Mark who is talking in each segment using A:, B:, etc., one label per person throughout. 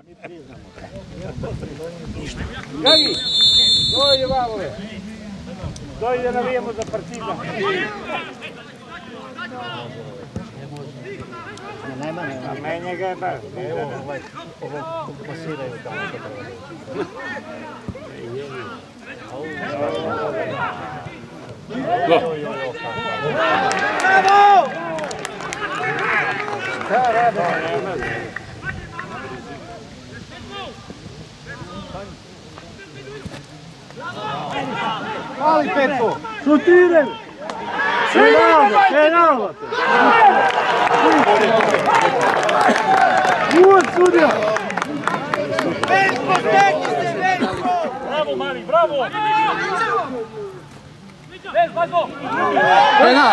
A: Gagi, dojde vamove. Dojde navijemo za Partizan. A menje ga je baš.
B: Ovo pasiraju tamo to
A: Bravo! Bravo! Šta rade? Ali Petko! Šutiraj! Penal! Uvod sudija!
C: Veljko, stekni se, Veljko!
A: Bravo, Mari, bravo! Bez, Bazo!
B: Penal!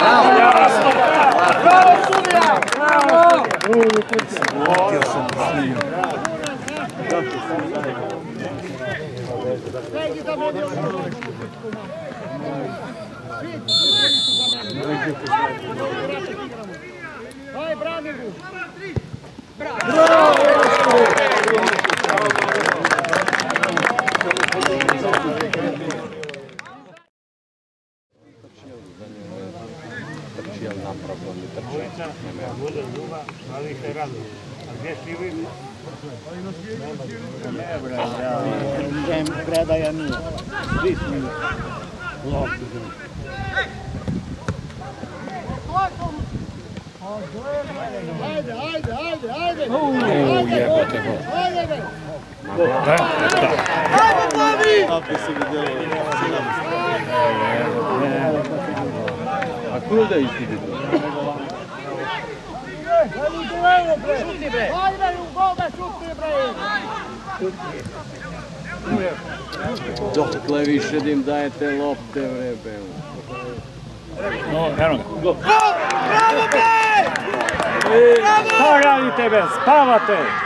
A: Bravo, sudija! Bravo! Vai, Branigu! Bravo! Bude ljubav, ali ih je radno. A gdje si vi? Ne, brad, predaja nije. Svi smo loptu. Ajde!
B: Jebote go.
C: Ajde, Plavi!
B: Kako si vidio? A kuda isti vidio?
C: Šutni bre! Ajde, u goga šutni bre!
B: Dokle više da im dajete lopte, vrebe.
A: No, eno ga.
C: Bravo bre!
A: Šta radite, be? Spavate!